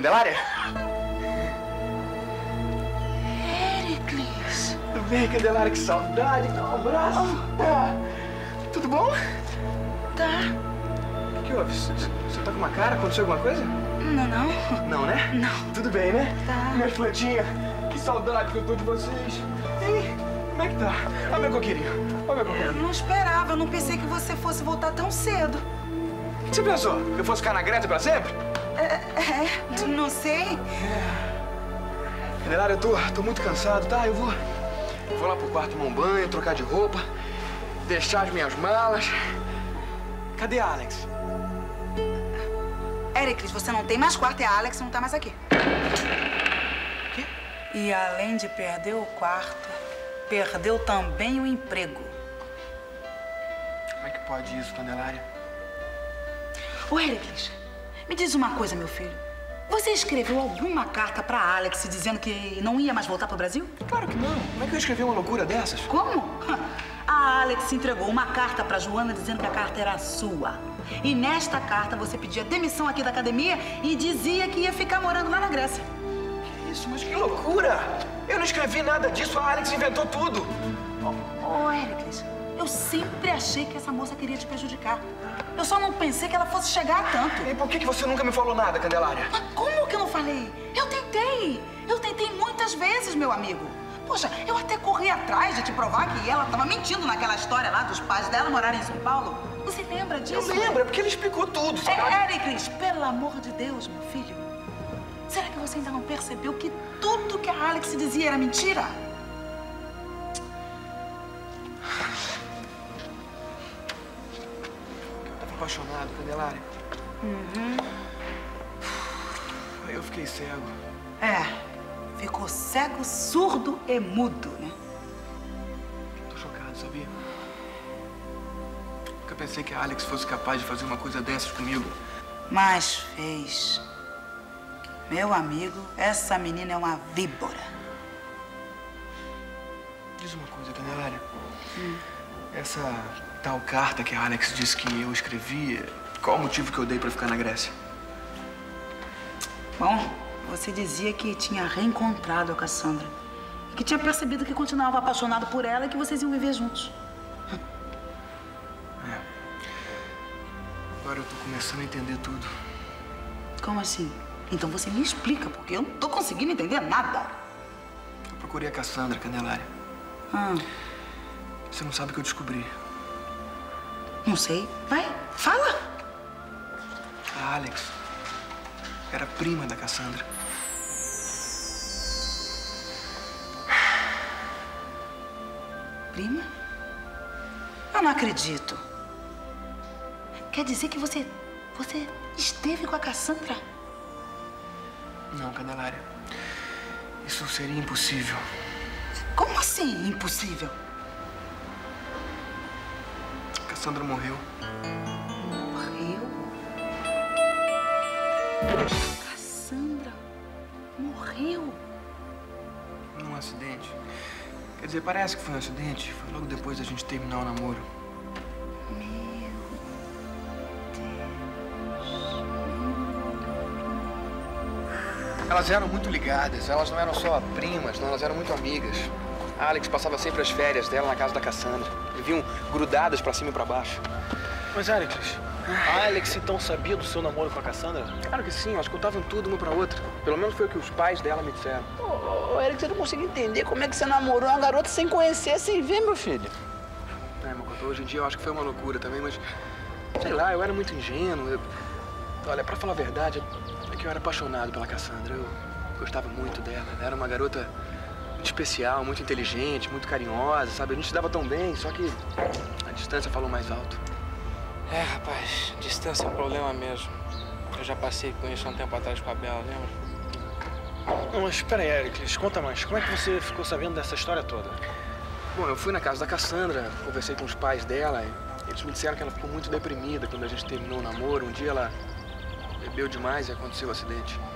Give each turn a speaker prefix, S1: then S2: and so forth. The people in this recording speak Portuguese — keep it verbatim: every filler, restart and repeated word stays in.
S1: Candelária?
S2: Péricles.
S1: Tudo bem, Candelária? Que saudade. Dá um abraço. Oh. Ah. Tudo bom?
S2: Tá.
S1: O que houve? Você tá com uma cara? Aconteceu alguma coisa?
S2: Não, não.
S1: Não, né?
S2: Não.
S1: Tudo bem, né?
S2: Tá.
S1: Minhas plantinhas. Que saudade que eu tô de vocês. Hein? Como é que tá? Olha meu coqueirinho. Olha meu coqueirinho.
S2: Eu não esperava. Eu não pensei que você fosse voltar tão cedo.
S1: O que você pensou? Que eu fosse ficar na Grécia pra sempre?
S2: É, é não sei.
S1: É. Candelária, eu tô, tô muito cansado, tá? Eu vou, vou lá pro quarto tomar um banho, trocar de roupa, deixar as minhas malas. Cadê a Alex?
S2: Péricles, você não tem mais quarto e a Alex não tá mais aqui.
S1: Quê?
S2: E além de perder o quarto, perdeu também o emprego.
S1: Como é que pode isso, Candelária?
S2: Ô, Péricles, me diz uma coisa, meu filho. Você escreveu alguma carta pra Alex dizendo que não ia mais voltar pro Brasil?
S1: Claro que não. Como é que eu escrevi uma loucura dessas?
S2: Como? A Alex entregou uma carta pra Joana dizendo que a carta era sua. E nesta carta você pedia demissão aqui da academia e dizia que ia ficar morando lá na Grécia.
S1: Que isso? Mas que loucura! Eu não escrevi nada disso, a Alex inventou tudo.
S2: Ô, ô, Péricles, eu sempre achei que essa moça queria te prejudicar. Eu só não pensei que ela fosse chegar a tanto.
S1: E por que que você nunca me falou nada, Candelária?
S2: Mas como que eu não falei? Eu tentei. Eu tentei muitas vezes, meu amigo. Poxa, eu até corri atrás de te provar que ela estava mentindo naquela história lá dos pais dela morarem em São Paulo. Você lembra disso?
S1: Eu lembro, é porque ele explicou tudo. Só
S2: É, Péricles, pelo amor de Deus, meu filho. Será que você ainda não percebeu que tudo que a Alex dizia era mentira?
S1: Eu tava apaixonado, Candelária.
S2: Uhum.
S1: Aí eu fiquei cego.
S2: É. Ficou cego, surdo e mudo, né?
S1: Tô chocado, sabia? Nunca pensei que a Alex fosse capaz de fazer uma coisa dessas comigo.
S2: Mas fez. Meu amigo, essa menina é uma víbora.
S1: Diz uma coisa, Candelária.
S2: Hum.
S1: Essa tal carta que a Alex disse que eu escrevi, qual o motivo que eu dei pra ficar na Grécia?
S2: Bom, você dizia que tinha reencontrado a Cassandra. E que tinha percebido que continuava apaixonado por ela e que vocês iam viver juntos.
S1: É. Agora eu tô começando a entender tudo.
S2: Como assim? Então você me explica, porque eu não tô conseguindo entender nada.
S1: Eu procurei a Cassandra, Candelária.
S2: Ah.
S1: Você não sabe o que eu descobri.
S2: Não sei. Vai, fala.
S1: A Alex era prima da Cassandra.
S2: Prima? Eu não acredito. Quer dizer que você... você esteve com a Cassandra?
S1: Não, Candelária. Isso seria impossível.
S2: Como assim, impossível?
S1: Cassandra morreu.
S2: Morreu? Cassandra morreu?
S1: Num acidente. Quer dizer, parece que foi um acidente. Foi logo depois da gente terminar o namoro.
S2: Meu Deus.
S1: Elas eram muito ligadas. Elas não eram só primas, não. Elas eram muito amigas. A Alex passava sempre as férias dela na casa da Cassandra. Viviam grudadas pra cima e pra baixo.
S3: Mas, Alex, a Alex então sabia do seu namoro com a Cassandra?
S1: Claro que sim. Elas contavam tudo uma pra outra. Pelo menos foi o que os pais dela me disseram.
S4: Ô, ô, Alex, eu não consigo entender como é que você namorou uma garota sem conhecer, sem ver, meu filho.
S1: É, Mocotó, hoje em dia eu acho que foi uma loucura também, mas... sei lá, eu era muito ingênuo. Eu... Olha, pra falar a verdade, é que eu era apaixonado pela Cassandra. Eu gostava muito dela. Ela era uma garota muito especial, muito inteligente, muito carinhosa, sabe? A gente se dava tão bem, só que a distância falou mais alto.
S3: É, rapaz, distância é um problema mesmo. Eu já passei com isso há um tempo atrás com a Bela, lembra? Não, mas espera aí, Ericles, conta mais. Como é que você ficou sabendo dessa história toda?
S1: Bom, eu fui na casa da Cassandra, conversei com os pais dela. E eles me disseram que ela ficou muito deprimida quando a gente terminou o namoro. Um dia ela bebeu demais e aconteceu o acidente.